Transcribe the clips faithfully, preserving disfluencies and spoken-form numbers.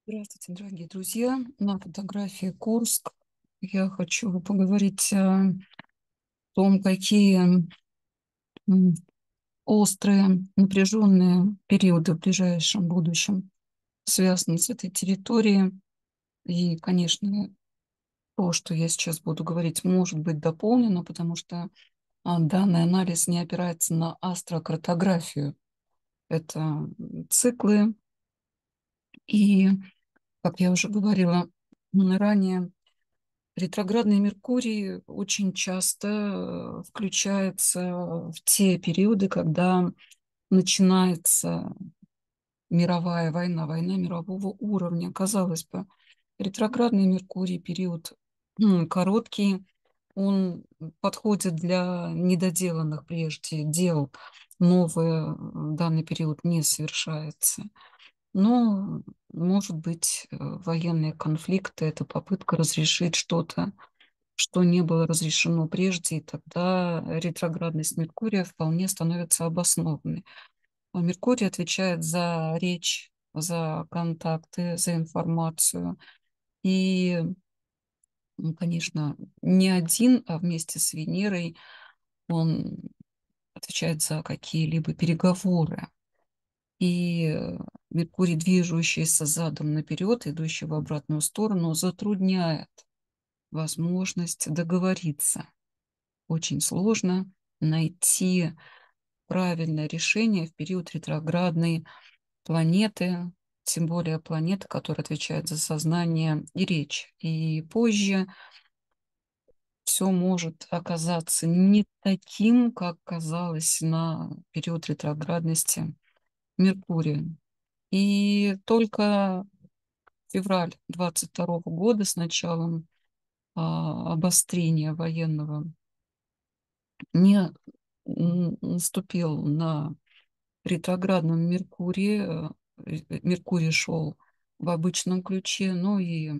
Здравствуйте, дорогие друзья. На фотографии Курск. Я хочу поговорить о том, какие м, острые, напряженные периоды в ближайшем будущем связаны с этой территорией. И, конечно, то, что я сейчас буду говорить, может быть дополнено, потому что а, данный анализ не опирается на астрокартографию. Это м, циклы и, как я уже говорила м, ранее, ретроградный Меркурий очень часто э, включается в те периоды, когда начинается мировая война, война мирового уровня. Казалось бы, ретроградный Меркурий период м, короткий, он подходит для недоделанных прежде дел. Новое в данный период не совершается. Но, может быть, э, военные конфликты– это попытка разрешить что-то, что не было разрешено прежде, и тогда ретроградность Меркурия вполне становится обоснованной. А Меркурий отвечает за речь, за контакты, за информацию. И, м, конечно, не один, а вместе с Венерой он отвечает за какие-либо переговоры. И э, Меркурий, движущийся задом наперед, идущий в обратную сторону, затрудняет возможность договориться. Очень сложно найти правильное решение в период ретроградной планеты, тем более планеты, которая отвечает за сознание и речь. И позже все может оказаться не таким, как казалось на период ретроградности Меркурия. И только февраль двадцать второго года с началом а, обострения военного не н- наступил на ретроградном Меркурии. э, э, Меркурий шел в обычном ключе, ну и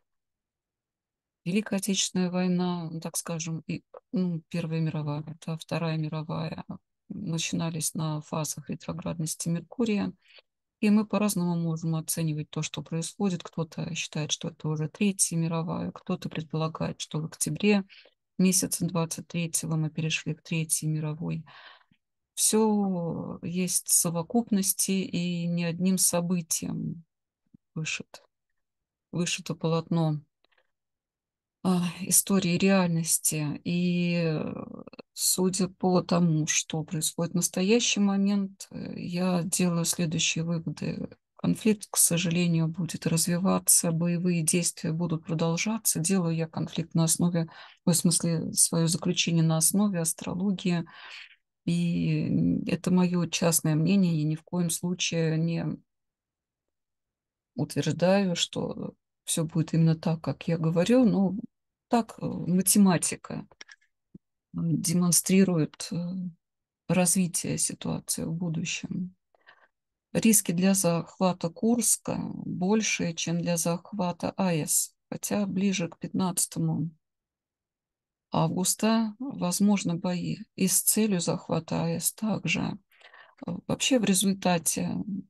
Великая Отечественная война, ну, так скажем, и, ну, Первая мировая, да, Вторая мировая начинались на фазах ретроградности Меркурия. И мы по-разному можем оценивать то, что происходит. Кто-то считает, что это уже Третья мировая, кто-то предполагает, что в октябре месяце двадцать третьего мы перешли к Третьей мировой. Все есть совокупности, и не одним событием вышит, вышито полотно а, истории реальности. И э, судя по тому, что происходит в настоящий момент, э, я делаю следующие выводы. Конфликт, к сожалению, будет развиваться, боевые действия будут продолжаться. Делаю я конфликт на основе, в смысле, свое заключение на основе астрологии. И это мое частное мнение, я ни в коем случае не утверждаю, что все будет именно так, как я говорю, но так э, математика э, демонстрирует э, развитие ситуации в будущем. Риски для захвата Курска больше, чем для захвата АЭС, хотя ближе к пятнадцатому августа возможны бои и с целью захвата АЭС также. Э, Вообще в результате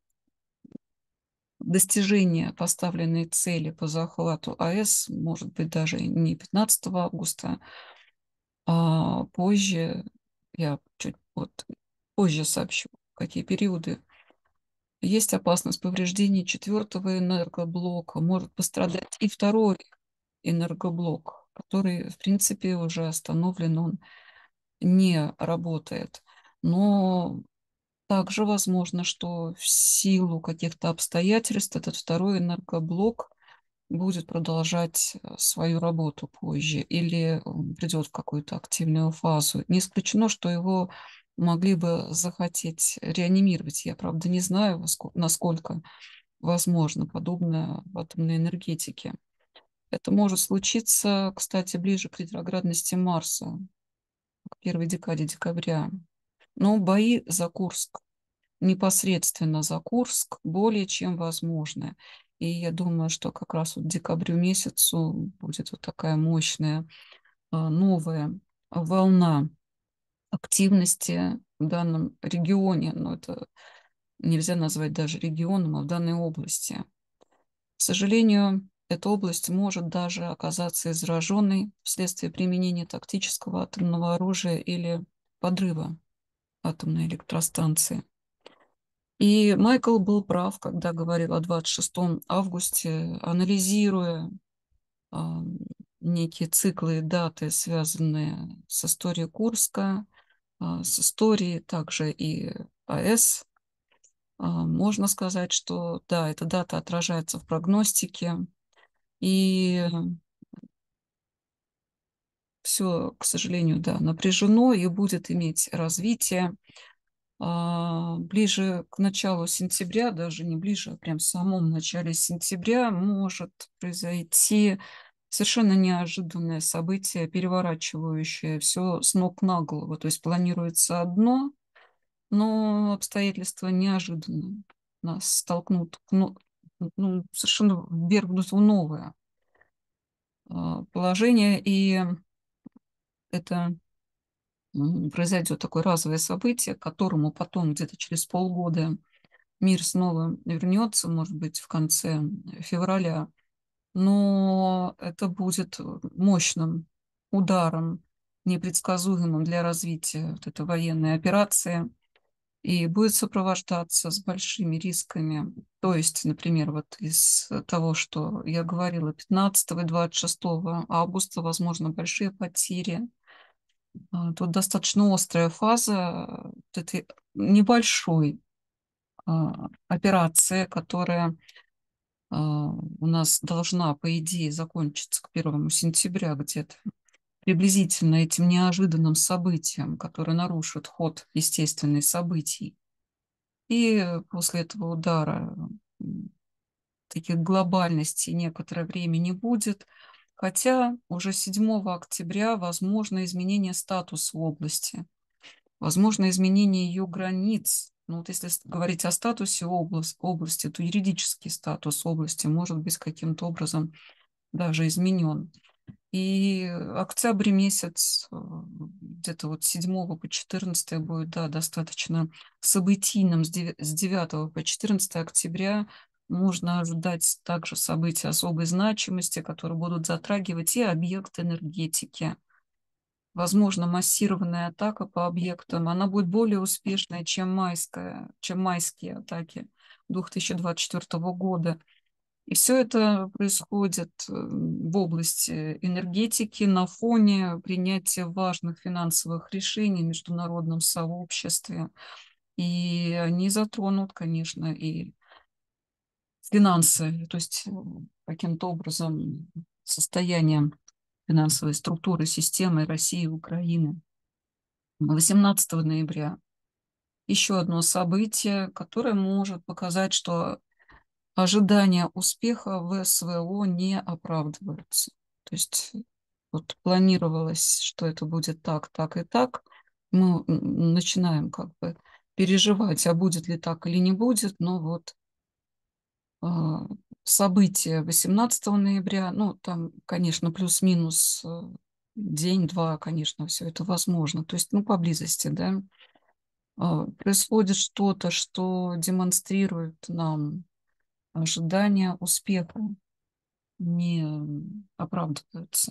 достижения поставленной цели по захвату АЭС может быть даже не пятнадцатого августа, а позже, я чуть вот позже сообщу, какие периоды. Есть опасность повреждений четвертого энергоблока, может пострадать и второй энергоблок, который, в принципе, уже остановлен, он не работает. Но также возможно, что в силу каких-то обстоятельств этот второй энергоблок будет продолжать э, свою работу позже или он придет в какую-то активную фазу. Не исключено, что его могли бы захотеть реанимировать. Я, правда, не знаю, воско- насколько возможно подобное в атомной энергетике. Это может случиться, кстати, ближе к ретроградности Марса, к первой декаде декабря. Но бои за Курск, непосредственно за Курск, более чем возможны. И я думаю, что как раз вот к декабрю месяцу будет вот такая мощная а, новая волна активности в данном регионе. Но это нельзя назвать даже регионом, а в данной области. сожалению, эта область может даже оказаться израженной вследствие применения тактического атомного оружия или подрыва атомной электростанции. И Майкл был прав, когда говорил о двадцать шестом августе, анализируя а, некие циклы и даты, связанные с историей Курска, а, с историей также и АЭС. А, можно сказать, что да, эта дата отражается в прогностике, и все, к сожалению, да, напряжено и будет иметь развитие. А, ближе к началу сентября, даже не ближе, а прям в самом начале сентября может произойти совершенно неожиданное событие, переворачивающее все с ног на голову. То есть планируется одно, но обстоятельства неожиданно нас столкнут, ну, ну, совершенно ввергнут в новое а, положение, и это м, произойдет такое разовое событие, к которому потом где-то через полгода мир снова вернется, может быть, в конце февраля, но это будет мощным ударом, непредсказуемым для развития вот этой военной операции и будет сопровождаться с большими рисками. То есть, например, вот из того, что я говорила, пятнадцатого и двадцать шестого августа, возможно, большие потери. А, Тут достаточно острая фаза вот этой небольшой а, операции, которая а, у нас должна, по идее, закончиться к первому сентября где-то, приблизительно этим неожиданным событием, которое нарушит ход естественных событий. И после этого удара м, таких глобальностей некоторое время не будет, хотя уже седьмого октября возможно изменение статуса области, возможно изменение ее границ. Ну, вот если говорить о статусе область, области, то юридический статус области может быть каким-то образом даже изменен. И октябрь месяц, э, где-то вот с седьмого по четырнадцатое будет, да, достаточно событийным. С девятого по четырнадцатое октября можно ожидать также событий особой значимости, которые будут затрагивать и объект энергетики. Возможно, массированная атака по объектам, она будет более успешной, чем майская, чем майские атаки две тысячи двадцать четвёртого года. И все это происходит э, в области энергетики на фоне принятия важных финансовых решений в международном сообществе. И они затронут, конечно, и финансы, то есть э, каким-то образом состояние финансовой структуры системы России и Украины. восемнадцатого ноября еще одно событие, которое может показать, что ожидания успеха в СВО не оправдываются. То есть вот планировалось, что это будет так, так и так. Мы начинаем как бы переживать, а будет ли так или не будет, но вот а, события восемнадцатого ноября, ну, там, конечно, плюс-минус э, день-два, конечно, все это возможно. То есть, ну, поблизости, да, а, происходит что-то, что демонстрирует нам ожидания успеха не оправдываются.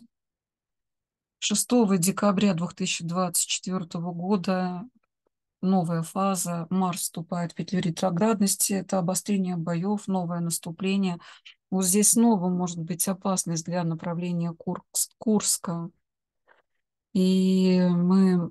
шестого декабря две тысячи двадцать четвёртого года новая фаза. Марс вступает в петлю ретроградности. Это обострение боев, новое наступление. Вот здесь снова может быть опасность для направления Курс- Курска. И мы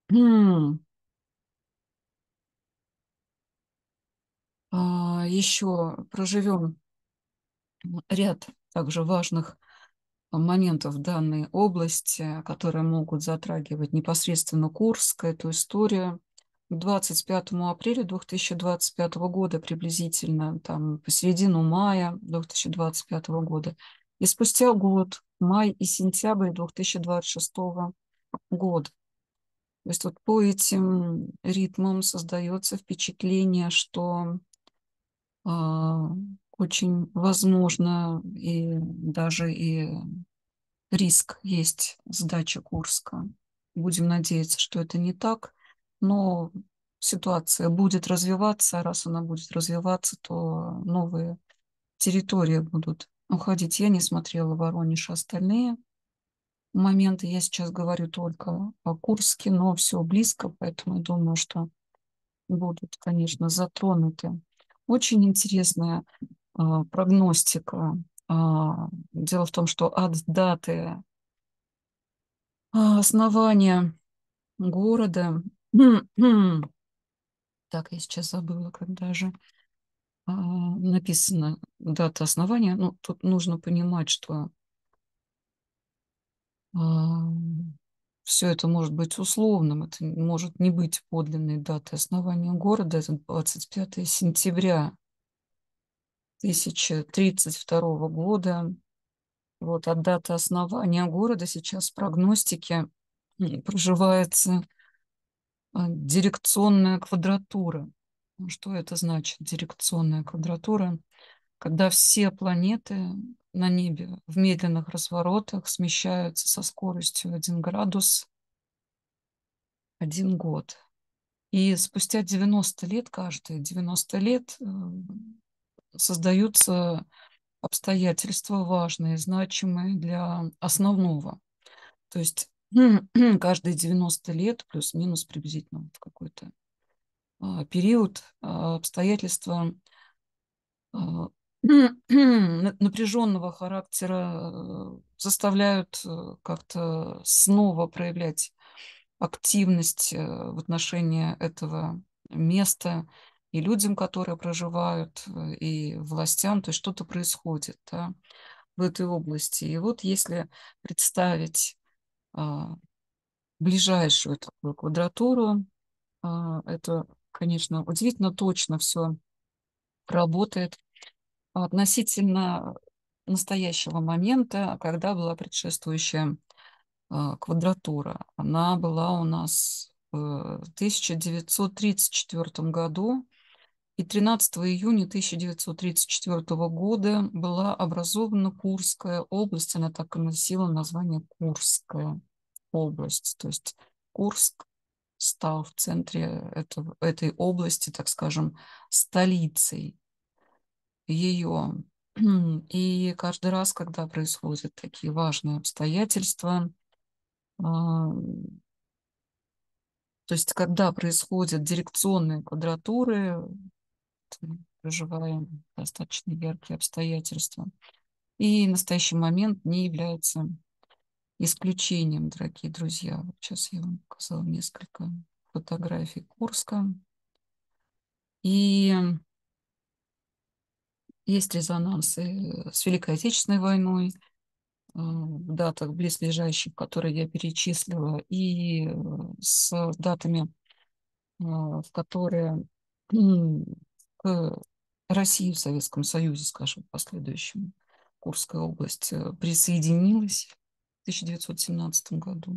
а, еще проживем ряд также важных моментов в данной области, которые могут затрагивать непосредственно Курск, эту историю. К двадцать пятому апреля две тысячи двадцать пятого года приблизительно, там, по середину мая две тысячи двадцать пятого года, и спустя год, май и сентябрь две тысячи двадцать шестого года. То есть вот по этим ритмам создается впечатление, что а, очень возможно и даже и риск есть сдачи Курска. Будем надеяться, что это не так, но ситуация будет развиваться, а раз она будет развиваться, то новые территории будут уходить. Я не смотрела Воронеж, остальные моменты. Я сейчас говорю только о Курске, но все близко, поэтому я думаю, что будут, конечно, затронуты. Очень интересная а, прогностика. А, дело в том, что от даты а, основания города, так, я сейчас забыла, когда же а, написана дата основания. Ну, тут нужно понимать, что все это может быть условным, это может не быть подлинной датой основания города, это двадцать пятое сентября тысяча тридцать второго года. Вот от даты основания города сейчас в прогностике м, проживается а, дирекционная квадратура. Ну, что это значит, дирекционная квадратура? Когда все планеты на небе в медленных разворотах смещаются со скоростью один градус один год. И спустя девяносто лет, каждые девяносто лет, э, создаются обстоятельства важные, значимые для основного. То есть каждые девяносто лет, плюс-минус приблизительно в какой-то а, период, а, обстоятельства а, напряженного характера э, заставляют э, как-то снова проявлять активность э, в отношении этого места и людям, которые проживают, э, и властям, то есть что-то происходит, да, в этой области. И вот если представить а, ближайшую такую квадратуру, а, это, конечно, удивительно точно все работает относительно настоящего момента, когда была предшествующая а, квадратура. Она была у нас в тысяча девятьсот тридцать четвёртом году, и тринадцатого июня тысяча девятьсот тридцать четвёртого года была образована Курская область. Она так и носила название Курская область. То есть Курск стал в центре этого, этой области, так скажем, столицей ее. И каждый раз, когда происходят такие важные обстоятельства, а, то есть когда происходят дирекционные квадратуры, мы проживаем достаточно яркие обстоятельства. И настоящий момент не является исключением, дорогие друзья. Вот сейчас я вам показала несколько фотографий Курска. И есть резонансы с Великой Отечественной войной, э, в датах близлежащих, которые я перечислила, и э, с датами, э, в которые м, к России в Советском Союзе, скажем, последующему, Курская область э, присоединилась в тысяча девятьсот семнадцатом году,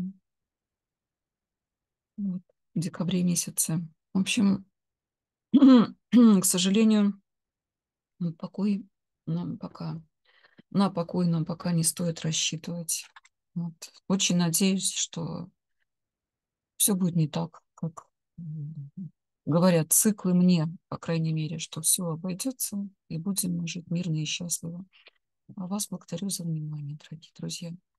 вот, в декабре месяце. В общем, к сожалению, покой нам пока, на покой нам пока не стоит рассчитывать. Вот. Очень надеюсь, что все будет не так, как м, говорят циклы мне, по крайней мере, что все обойдется, и будем мы жить мирно и счастливо. А вас благодарю за внимание, дорогие друзья.